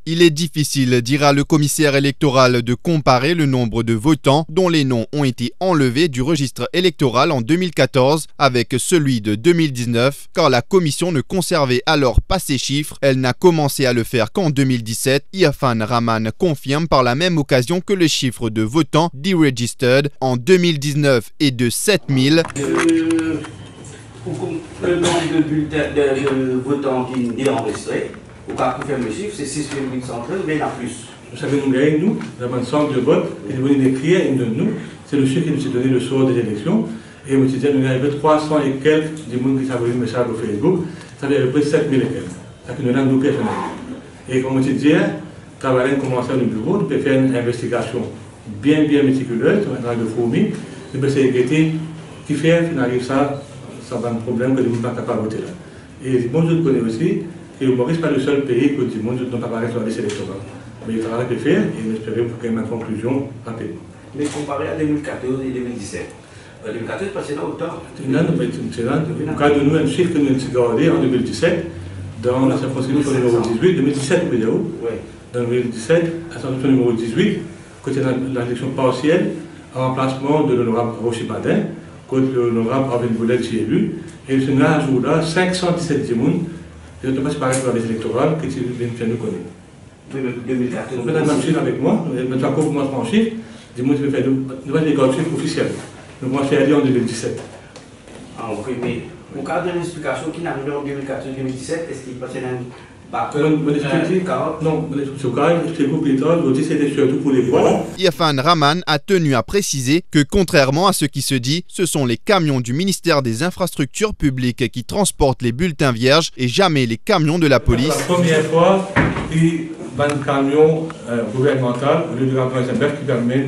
Il est difficile, dira le commissaire électoral, de comparer le nombre de votants dont les noms ont été enlevés du registre électoral en 2014 avec celui de 2019, car la commission ne conservait alors pas ces chiffres. Elle n'a commencé à le faire qu'en 2017. Irfan Rahman confirme par la même occasion que le chiffre de votants deregistered en 2019 est de 7000. Le nombre de bulletins de votants qui est enregistré, on va confirmer le chiffre, c'est 6,113, mais il y en a plus. Vous savez, nous avons un centre de vote, et vous venez d'écrire une de nous, c'est le chiffre qui nous est donné le soir des élections, et vous dites, nous avons 300 et quelques des gens qui s'envoient un message au Facebook, ça fait à peu près 7000 et quelques. Ça fait nous avons nous personnels. Et comme je disais, quand on commence à le bureau, on peut faire une investigation bien méticuleuse, dans le fourmi, on peut essayer qui fait, finaliser ça va un problème que les gens ne sont pas capables de voter là. Et le monde connaît aussi, et le Maurice n'est pas le seul pays que le monde n'a pas parlé sur la liste électorale. Mais il faudra le faire et on espère pour qu'il y ait une conclusion rapidement. Mais comparé à 2014 et 2017, 2014 passé là autant. C'est là, au cas de nous, un chiffre que nous avons gardé en 2017, dans la circonscription numéro 18, 2017, vous voyez où? Dans 2017, la circonscription numéro 18, côté de l'élection partielle, en remplacement de l'honorable Rocher Badin, contre l'honorable Arvin Boulet qui est élu, et ce jour-là, 517 personnes, je ne sais pas si par exemple les électorales, que tu viens nous connaître. Oui, 2014. On fait la même chiffre avec moi, mais tu as commencé en chiffre, dis-moi, tu veux faire, nous allons les chiffres officiels. Nous allons faire en 2017. Ah, ok, mais au cas de l'explication qui n'a arrivé en 2014-2017, est-ce qu'il passait dans Irfan Rahman a tenu à préciser que contrairement à ce qui se dit, ce sont les camions du ministère des Infrastructures publiques qui transportent les bulletins vierges et jamais les camions de la police. La première fois, il y a un camion gouvernemental, au lieu de la qui permet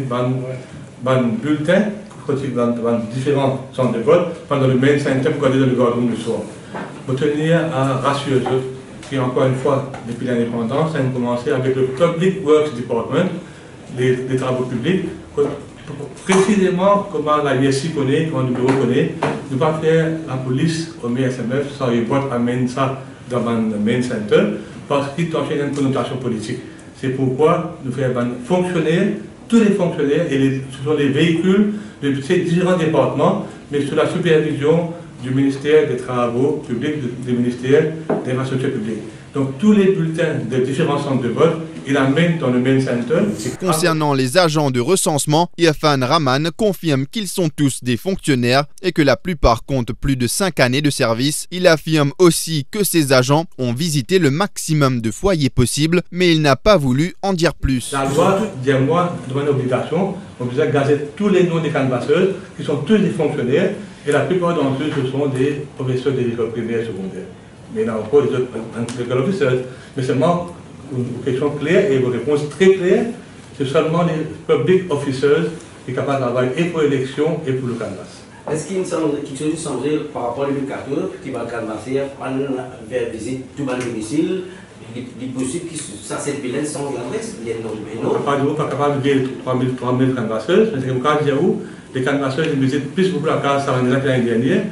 un bulletin dans différents centres de vote pendant le main center pour aller dans le gardon du soir. Pour tenir à rassurer qui encore une fois, depuis l'indépendance, ça a commencé avec le Public Works Department, les travaux publics, précisément comment la ISI connaît, comment le bureau connaît, ne pas faire la police au MSMF sans y voir amener ça dans le main center, parce qu'il t'enchaîne une connotation politique. C'est pourquoi nous faisons fonctionnaires, tous les fonctionnaires, et ce sont les véhicules de ces différents départements, mais sous la supervision du ministère des Travaux publics, du ministère des Infrastructures publiques. Donc tous les bulletins des différents centres de vote, il amène dans le main center. Concernant les agents de recensement, Irfan Rahman confirme qu'ils sont tous des fonctionnaires et que la plupart comptent plus de 5 années de service. Il affirme aussi que ces agents ont visité le maximum de foyers possible, mais il n'a pas voulu en dire plus. La loi, dis-moi, demande une obligation, on doit gazer tous les noms des canvasseuses, qui sont tous des fonctionnaires, et la plupart d'entre eux, ce sont des professeurs des écoles primaires et secondaires. Mais il y a encore des autres officiers. Mais seulement une question claire et une réponse très claire, c'est seulement les public officers qui sont capables de travailler et pour l'élection et pour le canvas. Est-ce qu'il y a quelque chose qui change par rapport à 2014 qui va canvasser, faire visite tout le domicile? Il est possible que ça s'épile sans l'adresse? On n'est pas capable de dire 3000 canvasseuses, mais c'est comme quand où les canvasseuses visitent plus beaucoup la case Sarandela que l'année dernière,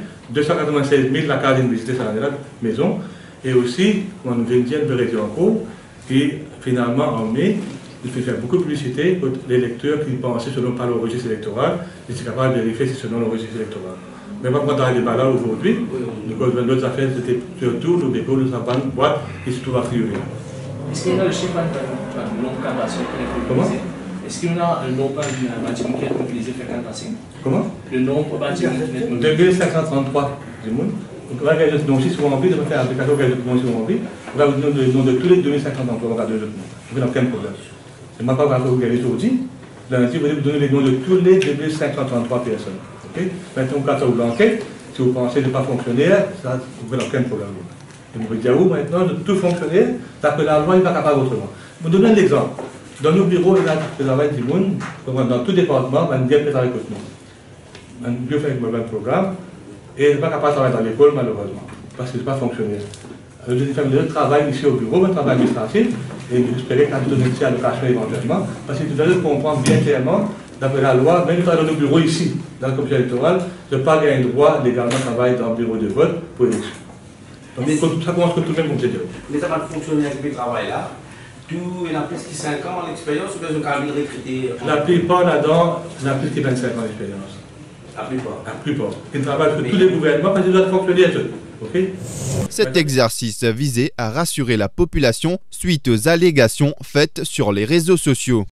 296 000 la case visitée Sarandela maison, et aussi, on vient de dire de en cours, qui finalement en mai, il fait faire beaucoup de publicité pour les lecteurs qui pensaient selon pas le registre électoral, et c'est capable de vérifier si selon le registre électoral. Mais pas dans les débats là aujourd'hui, d'autres affaires, c'était surtout le dépôt de sa bande boîte qui se trouve à Friuli. Est-ce qu'il y a le chiffre de nombre de canvasseurs qui est Comment? Est-ce qu'il y a un nombre de bâtiments qui est utilisé pour faire canvasser? Comment? Le nombre de bâtiments qui est utilisé. 2533 du monde. Donc si souvent envie de faire l'application que si souvent envie, on va vous donner le nom de tous les 2500 emplois, on va donner le nom. Vous n'avez aucun problème. C'est même pas grave que vous gagnez aujourd'hui. Lundi, vous allez vous donner les noms de tous les 2533 personnes. Okay? Maintenant, quand ça vous l'enquête, si vous pensez ne pas fonctionnaire, ça, vous n'avez aucun problème. Et vous dire où maintenant, de tout fonctionnaire, d'après la loi, il n'est pas capable autrement. Je vous donne un exemple. Dans nos bureaux, il y a des travail du monde, dans tout département, on a bien préparé avec nous. On a bien fait un programme, et il n'est pas capable de travailler dans l'école, malheureusement, parce qu'il n'est pas fonctionnaire. Alors, j'ai fait un travail ici au bureau, un travail administratif, et j'espérais qu'à tout donner une allocation éventuellement, parce que vous allez comprendre bien clairement, d'après la loi, même dans nos bureaux ici, dans la commission électorale, je n'ai pas gagné le droit légalement de travailler dans le bureau de vote pour l'élection. Donc ça commence que tout le monde, comme je dis. Mais ça va fonctionner avec le travail là. tout, il y en a plus qui 5 ans d'expérience ou bien ils ont recruté? La plupart là-dedans, il y a plus que 25 ans d'expérience. La plupart. La plupart. Ils travaillent pour tous les gouvernements parce qu'ils doivent fonctionner à eux. Okay? Cet exercice visait à rassurer la population suite aux allégations faites sur les réseaux sociaux.